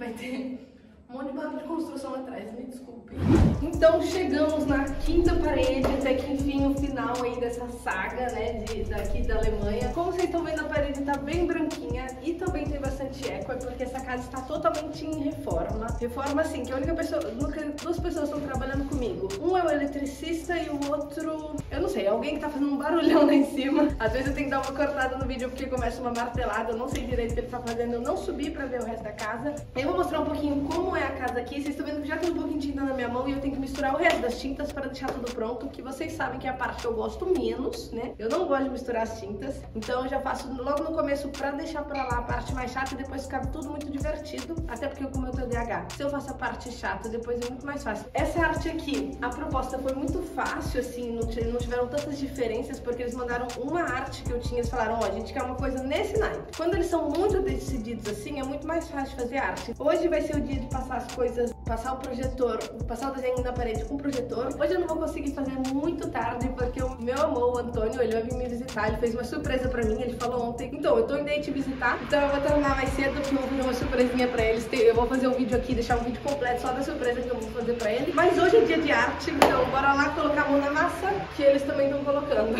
vai ter um monte de barulho de construção atrás, me desculpe. Então chegamos na quinta parede, até que enfim o final aí dessa saga, né, daqui da Alemanha. Como vocês estão vendo, a parede tá bem branquinha e também tem bastante eco, é porque essa casa está totalmente em reforma. Reforma assim, que a única pessoa, duas pessoas estão trabalhando comigo. Um é o eletricista e o outro, eu não sei, alguém que tá fazendo um barulhão lá em cima. Às vezes eu tenho que dar uma cortada no vídeo porque começa uma martelada, eu não sei direito o que ele tá fazendo, eu não subi pra ver o resto da casa. Eu vou mostrar um pouquinho como é a casa aqui. Vocês estão vendo que já tem um pouquinho de tinta na minha mão e eu tenho que misturar o resto das tintas para deixar tudo pronto, que vocês sabem que é a parte que eu gosto menos, né? Eu não gosto de misturar as tintas, então eu já faço logo no começo pra deixar pra lá a parte mais chata e depois ficar tudo muito divertido, até porque com o meu TDAH, se eu faço a parte chata, depois é muito mais fácil. Essa arte aqui, a proposta foi muito fácil, assim, não tiveram tantas diferenças, porque eles mandaram uma arte que eu tinha, eles falaram, ó, a gente quer uma coisa nesse naipe. Quando eles são muito decididos assim, é muito mais fácil de fazer arte. Hoje vai ser o dia de passar as coisas, passar o projetor, passar o desenho na parede com o projetor. Hoje eu não vou conseguir fazer muito tarde, porque o meu amor, o Antônio, ele vai vir me visitar, ele fez uma surpresa pra mim, ele falou ontem, então, eu tô indo aí te visitar, então eu vou terminar mais cedo, porque eu vou fazer uma surpresinha pra eles, eu vou fazer um vídeo aqui, deixar um vídeo completo só da surpresa que eu vou fazer pra ele. Mas hoje é dia de arte, então bora lá colocar a mão na massa, que eles também estão colocando.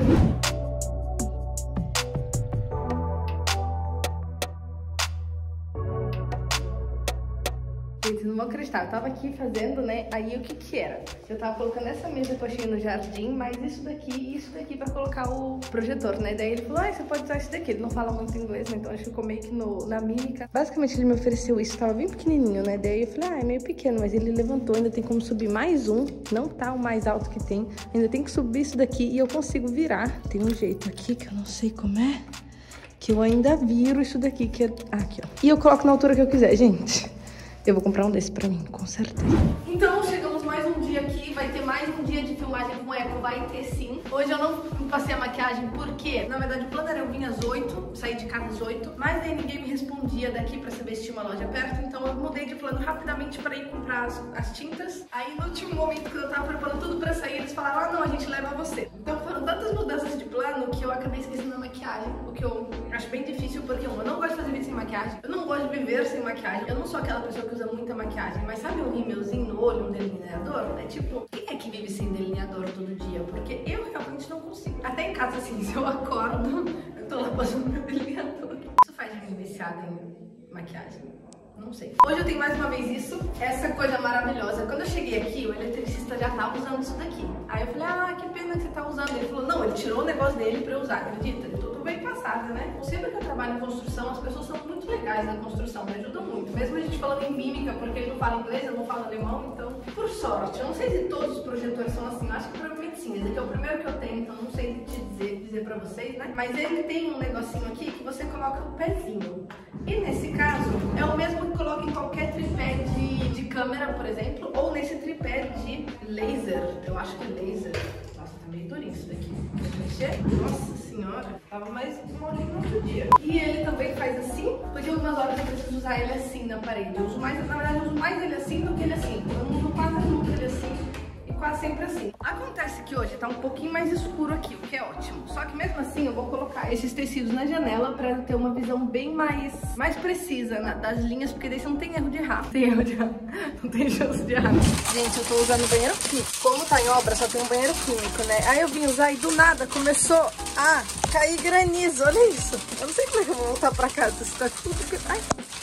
Gente, não vou acreditar, eu tava aqui fazendo, né, aí o que que era? Eu tava colocando essa mesa que eu achei no jardim, mas isso daqui e isso daqui pra colocar o projetor, né, daí ele falou, ah, você pode usar isso daqui, ele não fala muito inglês, né, então acho que ficou meio que na mímica. Basicamente ele me ofereceu isso, tava bem pequenininho, né, daí eu falei, ah, é meio pequeno, mas ele levantou, ainda tem como subir mais um, não tá o mais alto que tem, ainda tem que subir isso daqui e eu consigo virar. Tem um jeito aqui que eu não sei como é, que eu ainda viro isso daqui, que é, aqui ó, e eu coloco na altura que eu quiser, gente. Eu vou comprar um desse pra mim, com certeza. Então, chegamos mais um dia aqui, vai ter mais um dia de filmagem com eco, vai ter sim. Hoje eu não passei a maquiagem porque, na verdade, o plano era eu vir às 8, sair de casa às 8, mas aí ninguém me respondia daqui pra saber se tinha uma loja perto, então eu mudei de plano rapidamente pra ir comprar as tintas. Aí no último momento que eu tava preparando tudo pra sair, eles falaram, ah não, a gente leva você. Então foram tantas mudanças de plano que eu acabei esquecendo a maquiagem, o que eu acho bem difícil, porque eu não gosto de fazer vídeo sem maquiagem, eu não gosto de viver sem maquiagem, eu não sou aquela pessoa que usa muita maquiagem, mas sabe um rímelzinho no olho, um delineador? É tipo, quem é que vive sem delineador todo dia? Porque eu realmente não consigo. Até em casa, assim, se eu acordo, eu tô lá passando meu delineador. Isso faz de mim viciada em maquiagem? Não sei. Hoje eu tenho mais uma vez isso, essa coisa maravilhosa. Quando eu cheguei aqui, o eletricista já tava usando isso daqui. Aí eu falei, ah, que pena que você tá usando. Ele falou, não, ele tirou o negócio dele pra eu usar, acredita? Ele tudo bem passado, né? Sempre que eu trabalho em construção, as pessoas são muito legais na construção, me ajudam muito. Mesmo a gente falando em mímica, porque ele não fala inglês, eu não falo alemão, então, por sorte. Eu não sei se todos os projetores são assim, eu acho que provavelmente sim. Esse aqui é o primeiro que eu tenho, então não sei te dizer pra vocês, né? Mas ele tem um negocinho aqui que você coloca o pezinho. E nesse caso, é o mesmo que coloca em qualquer tripé de câmera, por exemplo, ou nesse tripé de laser. Eu acho que é laser. Nossa, tá meio durinho isso daqui. Deixa eu mexer. Nossa senhora, tava mais molinho no outro dia. E ele também faz assim, porque algumas horas eu preciso usar ele assim na parede. Eu uso mais, na verdade, eu uso mais ele assim do que ele assim. Eu não uso quase nunca ele assim. Quase sempre assim. Acontece que hoje tá um pouquinho mais escuro aqui, o que é ótimo. Só que mesmo assim eu vou colocar esses tecidos na janela pra ter uma visão bem mais precisa das linhas, porque daí você não tem erro de errar. Tem erro de errar. Não tem chance de errar. Gente, eu tô usando banheiro químico. Como tá em obra, só tem um banheiro químico, né? Aí eu vim usar e do nada começou a cair granizo. Olha isso. Eu não sei como é que eu vou voltar pra casa. Isso tá tudo... Ai.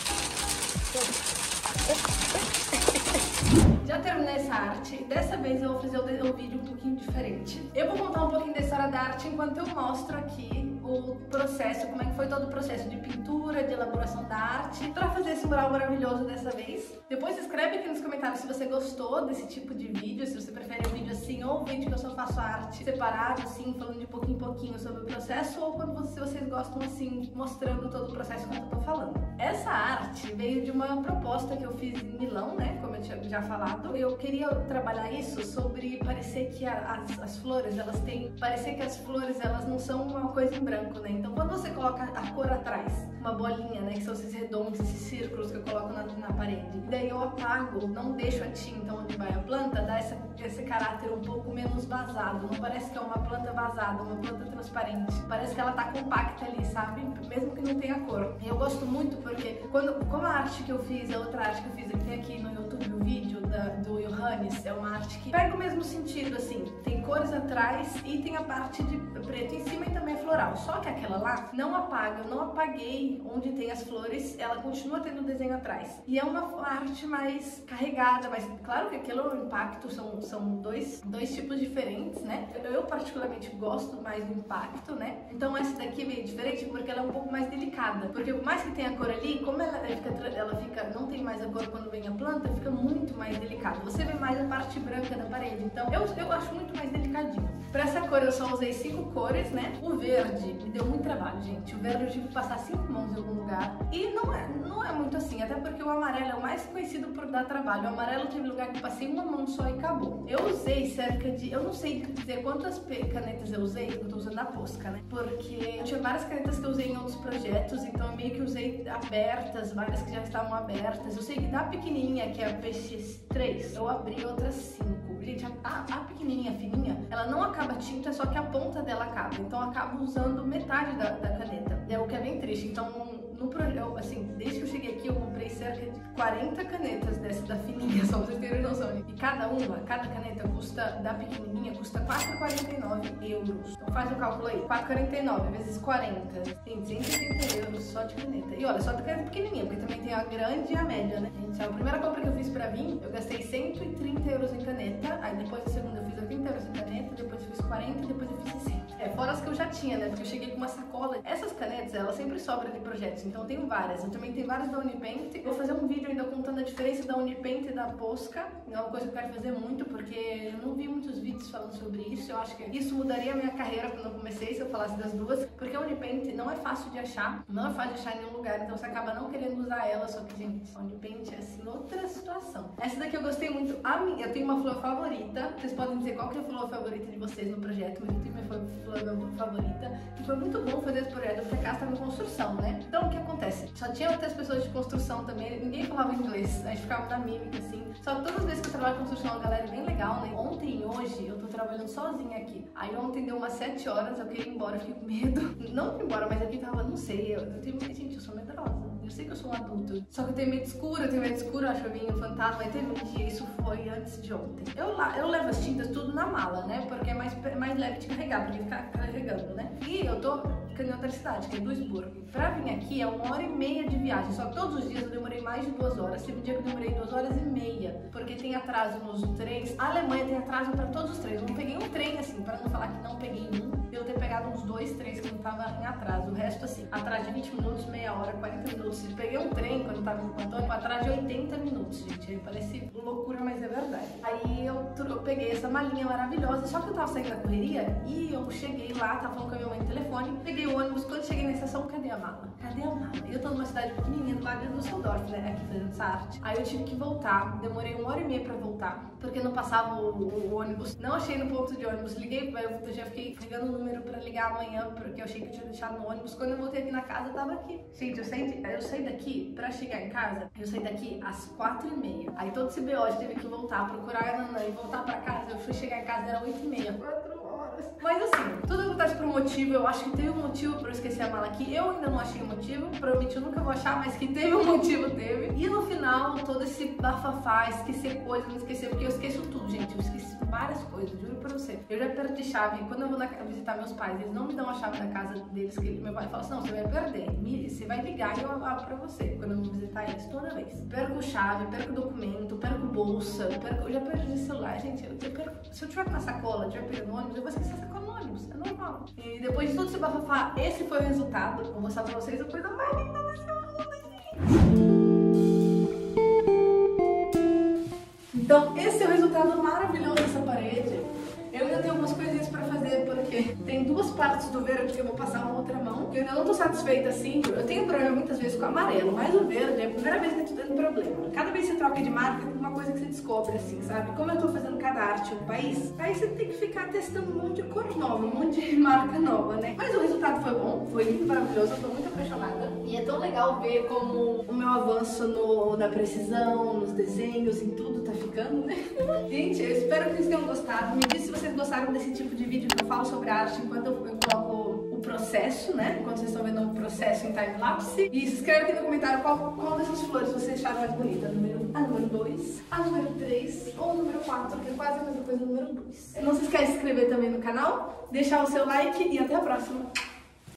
Já terminei essa arte, dessa vez eu vou fazer um vídeo um pouquinho diferente. Eu vou contar um pouquinho da história da arte enquanto eu mostro aqui o processo, como é que foi todo o processo de pintura, de elaboração da arte, pra fazer esse mural maravilhoso dessa vez. Depois escreve aqui nos comentários se você gostou desse tipo de vídeo, se você prefere um vídeo assim ou um vídeo que eu só faço arte separado, assim, falando de pouquinho em pouquinho sobre o processo, ou quando vocês gostam, assim, mostrando todo o processo enquanto eu tô falando. Essa arte veio de uma proposta que eu fiz em Milão, né, como eu tinha já falado. Eu queria trabalhar isso sobre parecer que as flores, parecer que as flores, elas não são uma coisa em branco, né? Então, quando você coloca a cor atrás, uma bolinha, né, que são esses redondos, esses círculos que eu coloco na parede. E daí eu apago, não deixo a tinta onde vai a planta, dá esse caráter um pouco menos vazado. Não parece que é uma planta vazada, uma planta transparente. Parece que ela tá compacta ali, sabe? Mesmo que não tenha cor. E eu gosto muito porque, como a arte que eu fiz, a outra arte que eu fiz, que tem aqui no YouTube o vídeo do Johannes, é uma arte que pega o mesmo sentido, assim. Tem cores atrás e tem a parte de preto em cima e também floral. Só que aquela lá não apaga, eu não apaguei onde tem as flores, ela continua tendo o desenho atrás. E é uma arte mais carregada, mas claro que aquilo é o impacto, são dois tipos diferentes, né? Eu particularmente gosto mais do impacto, né? Então essa daqui é meio diferente porque ela é um pouco mais delicada. Porque por mais que tenha a cor ali, como ela fica, não tem mais a cor quando vem a planta, fica muito mais delicado. Você vê mais a parte branca da parede. Então eu acho muito mais delicadinho. Pra essa cor eu só usei 5 cores, né? O verde me deu muito trabalho, gente. O verde eu tive que passar 5 mãos em algum lugar. E não é muito assim, até porque o amarelo é o mais conhecido por dar trabalho. O amarelo teve lugar que eu passei uma mão só e acabou. Eu usei cerca de... Eu não sei dizer quantas canetas eu usei, porque eu tô usando a Posca, né? Porque eu tinha várias canetas que eu usei em outros projetos, então eu meio que usei abertas, várias que já estavam abertas. Eu sei que da pequenininha, que é a PX3, eu abri outras 5. Gente, a pequenininha, fininha, ela não acaba tinta, só que a ponta dela acaba. Então eu acabo usando metade da caneta. É o que é bem triste. Então, no projeto, assim, desde que eu cheguei aqui, eu comprei cerca de 40 canetas dessa da fininha, só pra vocês terem noção. E cada caneta custa, da pequenininha, custa 4,49 euros. Então faz o cálculo aí, 4,49 vezes 40, tem 180 euros só de caneta. E olha, só da caneta pequenininha, porque também tem a grande e a média, né? Gente, a primeira compra que eu fiz pra vir, eu gastei 130 euros em caneta, aí depois a segunda eu fiz 80 euros em caneta, depois eu fiz 40, depois eu fiz 60. Fora as que eu já tinha, né? Porque eu cheguei com uma sacola. Essas canetas, elas sempre sobram de projetos, então eu tenho várias. Eu também tenho várias da Unipaint. Vou fazer um vídeo ainda contando a diferença da Unipaint e da Posca. É uma coisa que eu quero fazer muito, porque eu não vi muitos vídeos falando sobre isso. Eu acho que isso mudaria a minha carreira quando eu comecei, se eu falasse das duas. Porque a Unipaint não é fácil de achar, não é fácil de achar em nenhum lugar, então você acaba não querendo usar ela. Só que, gente, a Unipaint é assim, outra situação. Essa daqui eu gostei muito. Eu tenho uma flor favorita. Vocês podem dizer qual que é a flor favorita de vocês no projeto, mas eu tenho minha flor favorita, e foi muito bom fazer esse projeto porque a casa estava em construção, né? Então o que acontece? Só tinha outras pessoas de construção também, ninguém falava inglês, a gente ficava na mímica assim. Só que todas as vezes que eu trabalho em construção, a galera é bem legal, né? Ontem e hoje eu tô trabalhando sozinha aqui. Aí ontem deu umas 7 horas, eu queria ir embora, eu fiquei com medo. Não ir embora, mas aqui tava, não sei, eu tenho medo, gente, eu sou medrosa. Eu sei que eu sou um adulto, só que eu tenho medo escuro, eu acho que eu vim um fantasma. Aí teve um dia, isso foi antes de ontem. Eu levo as tintas tudo na mala, né? Porque é mais leve de carregar, porque ficar carregando, né? E eu tô ficando em outra cidade, que é Duisburg. Pra vir aqui é 1h30 de viagem, só que todos os dias eu demorei mais de 2 horas. Teve um dia que eu demorei 2h30, porque tem atraso nos trens. A Alemanha tem atraso pra todos os trens. Eu não peguei um trem, assim, pra não falar que não peguei um, eu ter pegado uns 2 trens que não tava em atraso. O resto, assim, atrás de 20 minutos, meia hora, 40 minutos. Eu peguei um trem quando eu tava em Antônio, atrás de 80 minutos, gente. Aí parece loucura, mas é verdade. Aí eu peguei essa malinha maravilhosa, só que eu tava saindo da correria e eu cheguei lá, tava falando com a minha mãe no telefone, peguei o ônibus, quando cheguei na estação, cadê a mala? Cadê a mala? E eu tô numa cidade pequenininha, do lado de Düsseldorf, né, aqui fazendo essa arte. Aí eu tive que voltar, demorei 1h30 pra voltar, porque não passava o ônibus. Não achei no ponto de ônibus, liguei, eu já fiquei ligando o número pra ligar amanhã, porque eu achei que eu tinha deixado no ônibus. Quando eu voltei aqui na casa, eu tava aqui. Gente, eu saí daqui, pra chegar em casa, eu saí daqui às 4h30. Aí todo esse BO de teve que voltar, procurar a Nanã e voltar pra casa. Eu fui chegar em casa, era 8h30. 4 horas. Mas assim, tudo acontece por um motivo. Eu acho que teve um motivo pra eu esquecer a mala aqui. Eu ainda não achei o motivo. Provavelmente eu nunca vou achar, mas que teve um motivo, teve. E no final, todo esse bafafá, esquecer coisas, não esquecer, porque eu esqueço tudo, gente. Eu esqueci várias coisas, juro pra você. Eu já perdi chave. Quando eu vou visitar meus pais, eles não me dão a chave da casa deles, que meu pai fala assim, não, você vai perder. Você vai ligar e eu abro pra você. Quando eu vou visitar eles, toda vez. Perco chave, perco documento, perco bolsa, eu já perdi celular, gente. Eu perco. Se eu tiver com uma sacola, tiver pegando ônibus, eu vou esquecer a sacola no ônibus. É normal. E depois de tudo esse bafafá, esse foi o resultado. Vou mostrar pra vocês a coisa mais linda desse mundo, gente. Então, esse é o resultado maravilhoso dessa parede. Eu ainda tenho algumas coisinhas pra fazer, porque tem 2 partes do verde que eu vou passar uma outra mão. Eu ainda não tô satisfeita assim. Eu tenho problema muitas vezes com o amarelo, mas o verde é a primeira vez que eu tô tendo problema. Cada vez que você troca de marca, tem uma coisa que você descobre, assim, sabe? Como eu tô fazendo cada arte em um país, aí você tem que ficar testando um monte de cor nova, um monte de marca nova, né? Mas o resultado foi bom, foi lindo, maravilhoso, eu tô muito apaixonada. E é tão legal ver como o meu avanço na precisão, nos desenhos, em tudo tá ficando, né? Gente, eu espero que vocês tenham gostado. Me diz se vocês gostaram desse tipo de vídeo que eu falo sobre arte enquanto eu coloco o processo, né? Enquanto vocês estão vendo o processo em time-lapse. E se inscreve aqui no comentário qual dessas flores vocês acharam mais bonita. A número 2, a número 3 ou a número 4, que é quase a mesma coisa do número 2. Não se esquece de se inscrever também no canal, deixar o seu like e até a próxima.